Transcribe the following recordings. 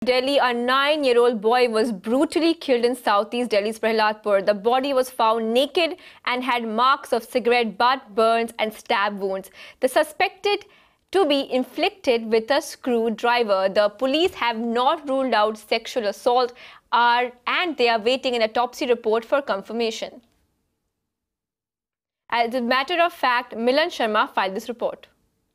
Delhi, a 9-year-old boy was brutally killed in southeast Delhi's Prahaladpur. The body was found naked and had marks of cigarette butt burns and stab wounds. The suspected to be inflicted with a screwdriver. The police have not ruled out sexual assault and they are waiting an autopsy report for confirmation. As a matter of fact, Milan Sharma filed this report.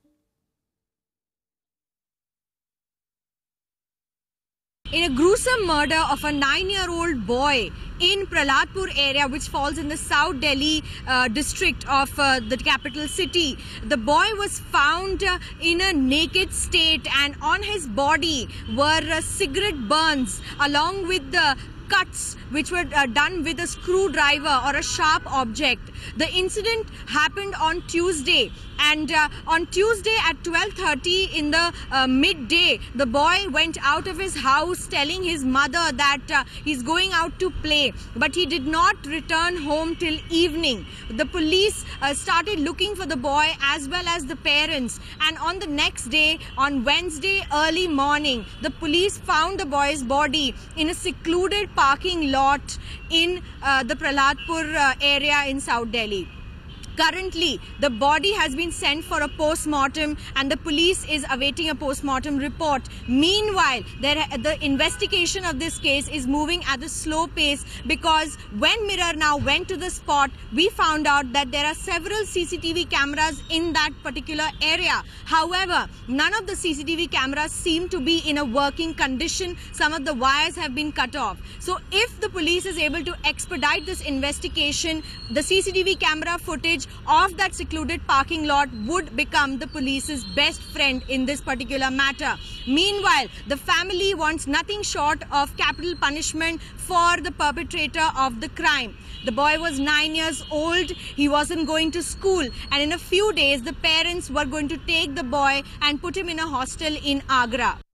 In a gruesome murder of a 9-year-old boy in Prahaladpur area, which falls in the South Delhi district of the capital city. The boy was found in a naked state, and on his body were cigarette burns along with the cuts which were done with a screwdriver or a sharp object. The incident happened on Tuesday, and on Tuesday at 12:30 in the midday, the boy went out of his house telling his mother that he's going out to play, but he did not return home till evening. The police started looking for the boy as well as the parents, and on the next day, on Wednesday early morning, the police found the boy's body in a secluded parking lot in the Prahaladpur area in South Delhi. Currently, the body has been sent for a post-mortem and the police is awaiting a post-mortem report. Meanwhile, the investigation of this case is moving at a slow pace, because when Mirror now went to the spot, we found out that there are several CCTV cameras in that particular area. However, none of the CCTV cameras seem to be in a working condition. Some of the wires have been cut off. So if the police is able to expedite this investigation, the CCTV camera footage of that secluded parking lot would become the police's best friend in this particular matter. Meanwhile, the family wants nothing short of capital punishment for the perpetrator of the crime. The boy was 9 years old, he wasn't going to school, and in a few days the parents were going to take the boy and put him in a hostel in Agra.